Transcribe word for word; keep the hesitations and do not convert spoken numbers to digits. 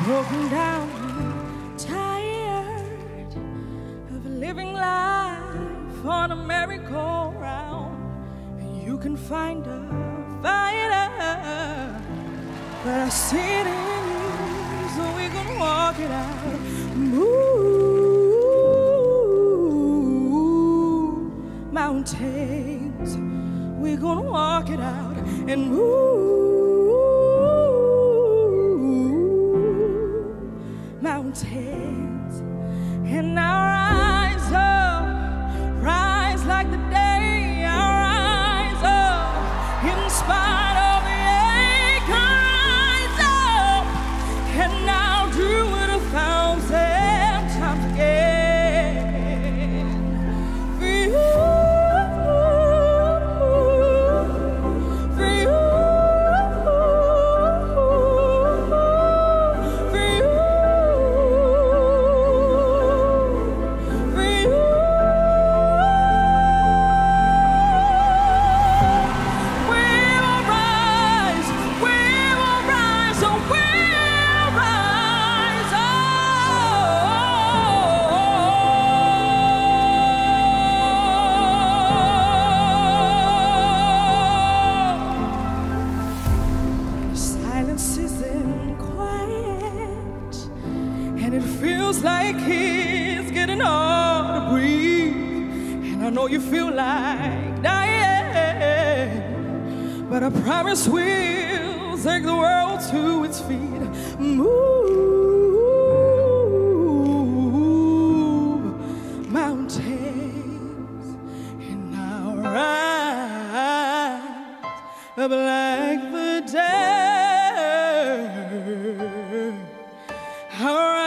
broken down, tired of living life on a merry-go-round. And you can find a fighter, but I see it in you, so we can walk it out. Move mountains, we're gonna walk it out and move mountains. And now rise up, rise like the day, I'll rise up in spite of the ache. Rise up and now do it a thousand times again. For you, for you, for you, for you. We will rise, we will rise, oh, we'll rise up. Silence isn't quiet, and it feels like it's getting hard to breathe. And I know you feel like dying, but I promise we'll take the world to its feet. Move mountains, and now rise up like the day. All right.